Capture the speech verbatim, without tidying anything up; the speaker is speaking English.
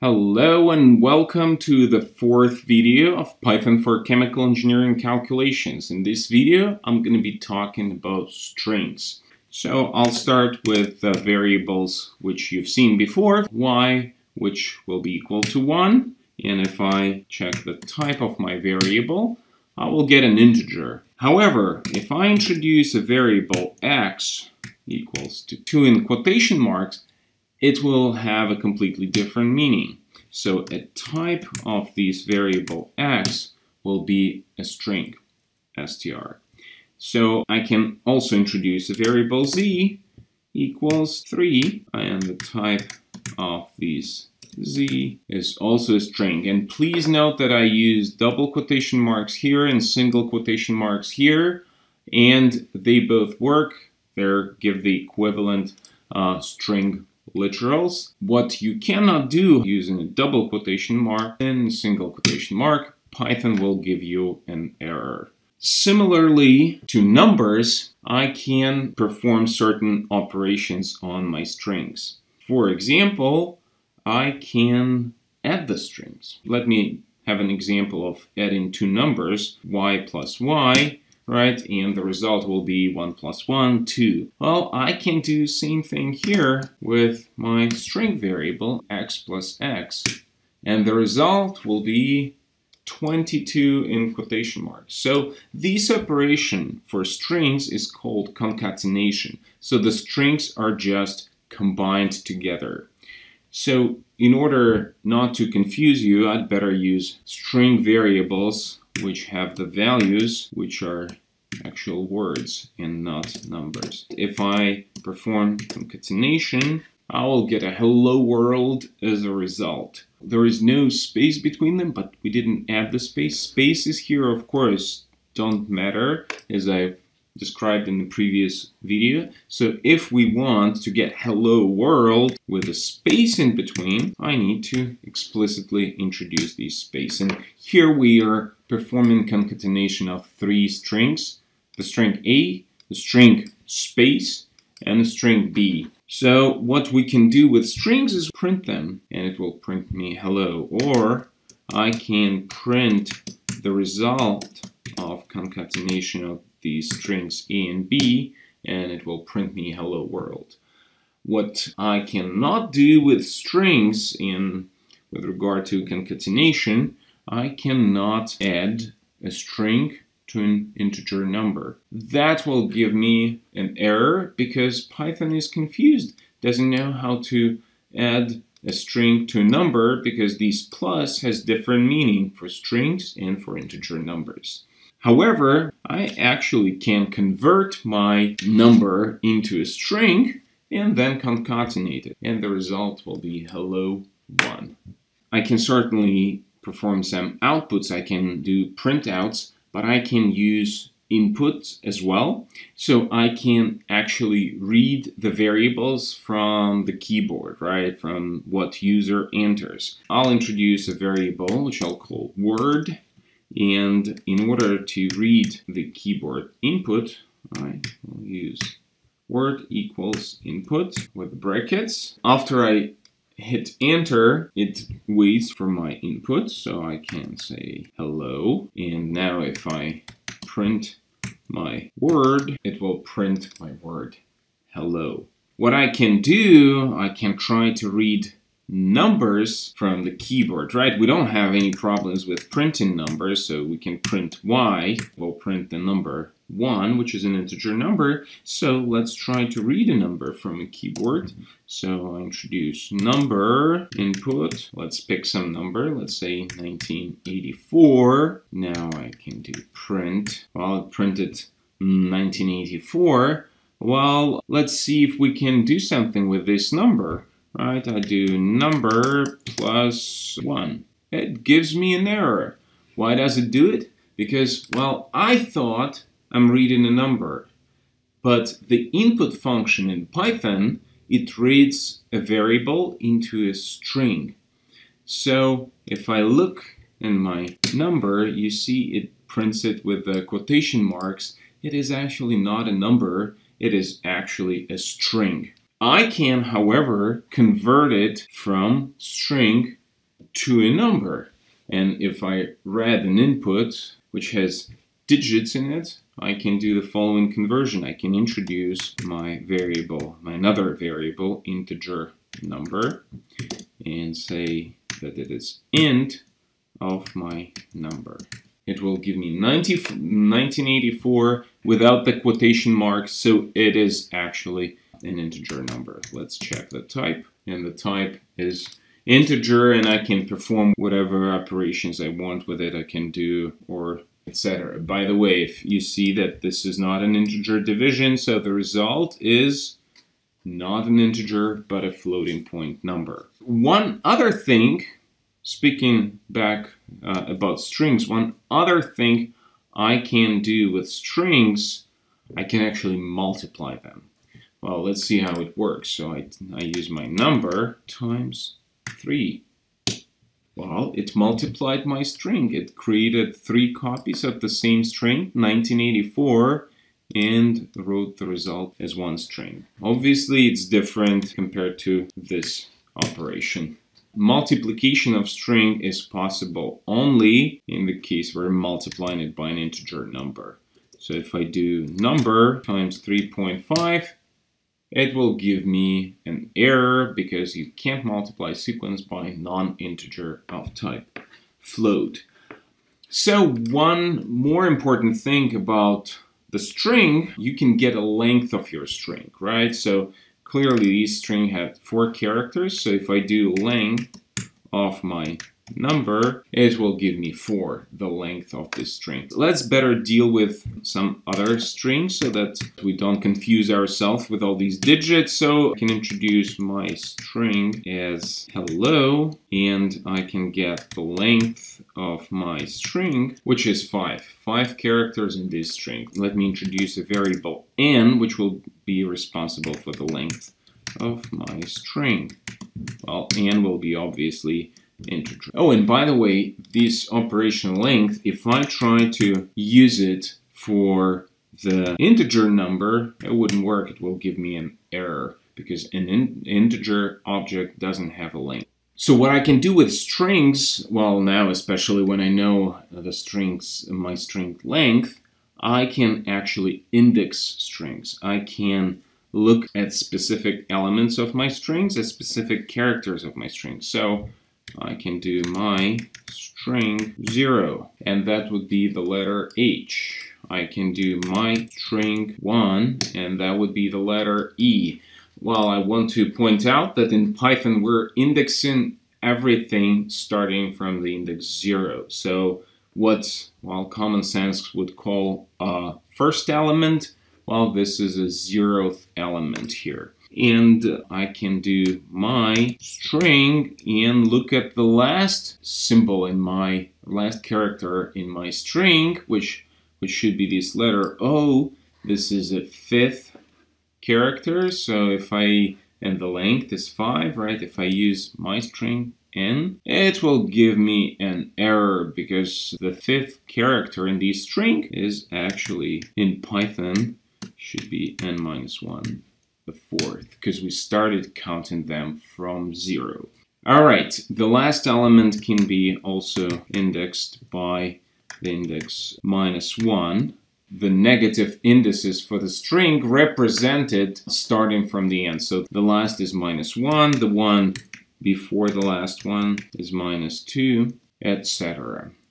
Hello and welcome to the fourth video of Python for Chemical Engineering Calculations. In this video, I'm going to be talking about strings. So I'll start with the variables which you've seen before, y, which will be equal to one. And if I check the type of my variable, I will get an integer. However, if I introduce a variable x equals to two in quotation marks, it will have a completely different meaning. So a type of this variable x will be a string, str. So I can also introduce a variable z equals three, and the type of this z is also a string. And please note that I use double quotation marks here and single quotation marks here, and they both work. They give the equivalent uh, string literals. What you cannot do using a double quotation mark and a single quotation mark, Python will give you an error. Similarly to numbers, I can perform certain operations on my strings. For example, I can add the strings. Let me have an example of adding two numbers, y plus y, right? And the result will be one plus one, two. Well, I can do the same thing here with my string variable, x plus x. And the result will be twenty-two in quotation marks. So this operation for strings is called concatenation. So the strings are just combined together. So in order not to confuse you, I'd better use string variables which have the values which are actual words and not numbers. If I perform concatenation, I will get a hello world as a result. There is no space between them, but we didn't add the space. Spaces here, of course, don't matter, as I described in the previous video. So if we want to get hello world with a space in between, I need to explicitly introduce this space. And here we are performing concatenation of three strings: the string A, the string space, and the string B. So what we can do with strings is print them, and it will print me hello. Or I can print the result of concatenation of these strings A and B, and it will print me hello world. What I cannot do with strings in with regard to concatenation, I cannot add a string to an integer number. That will give me an error because Python is confused, doesn't know how to add a string to a number because this plus has different meaning for strings and for integer numbers. However, I actually can convert my number into a string and then concatenate it, and the result will be hello one. I can certainly perform some outputs. I can do printouts, but I can use inputs as well. So I can actually read the variables from the keyboard, right? From what user enters. I'll introduce a variable which I'll call word. And in order to read the keyboard input, I will use word equals input with brackets. After I hit enter, it waits for my input, so I can say hello. And now if I print my word, it will print my word hello. What I can do, I can try to read numbers from the keyboard, right? We don't have any problems with printing numbers, so we can print y, we'll print the number one, which is an integer number. So let's try to read a number from a keyboard. So I introduce number input. Let's pick some number. Let's say nineteen eighty-four. Now I can do print. Well, it printed nineteen eighty-four. Well, let's see if we can do something with this number. Right, I do number plus one. It gives me an error. Why does it do it? Because, well, I thought I'm reading a number, but the input function in Python, it reads a variable into a string. So if I look in my number, you see it prints it with the quotation marks. It is actually not a number, it is actually a string. I can, however, convert it from string to a number. And if I read an input which has digits in it, I can do the following conversion. I can introduce my variable, my another variable, integer number, and say that it is int of my number. It will give me nineteen eighty-four without the quotation mark, so it is actually an integer number. Let's check the type, and the type is integer, and I can perform whatever operations I want with it. I can do, or et cetera. By the way, if you see that this is not an integer division, so the result is not an integer, but a floating point number. One other thing, speaking back uh, about strings, one other thing I can do with strings, I can actually multiply them. Well, let's see how it works. So I, I use my number times three. Well, it multiplied my string. It created three copies of the same string, nineteen eighty-four, and wrote the result as one string. Obviously, it's different compared to this operation. Multiplication of string is possible only in the case where I'm multiplying it by an integer number. So if I do number times three point five, it will give me an error because you can't multiply sequence by non-integer of type float. So one more important thing about the string, you can get a length of your string, right? So clearly this string had four characters, so if I do length of my number, it will give me four, the length of this string. Let's better deal with some other strings so that we don't confuse ourselves with all these digits. So I can introduce my string as hello, and I can get the length of my string, which is five. Five characters in this string. Let me introduce a variable n, which will be responsible for the length of my string. Well, n will be obviously integer. Oh, and by the way, this operation length, if I try to use it for the integer number, it wouldn't work. It will give me an error because an in integer object doesn't have a length. So what I can do with strings, well now especially when I know the strings, my string length, I can actually index strings. I can look at specific elements of my strings, at specific characters of my strings. So I can do my string zero, and that would be the letter H. I can do my string one, and that would be the letter E. Well, I want to point out that in Python we're indexing everything starting from the index zero. So what, well, common sense would call a first element, well, this is a zeroth element here. And I can do my string and look at the last symbol in my last character in my string, which which should be this letter O. This is a fifth character, so if I, and the length is five, right? If I use my string n, it will give me an error because the fifth character in this string is actually in Python should be n minus one. The fourth, because we started counting them from zero. All right, the last element can be also indexed by the index minus one. The negative indices for the string represented starting from the end. So the last is minus one, the one before the last one is minus two, et cetera.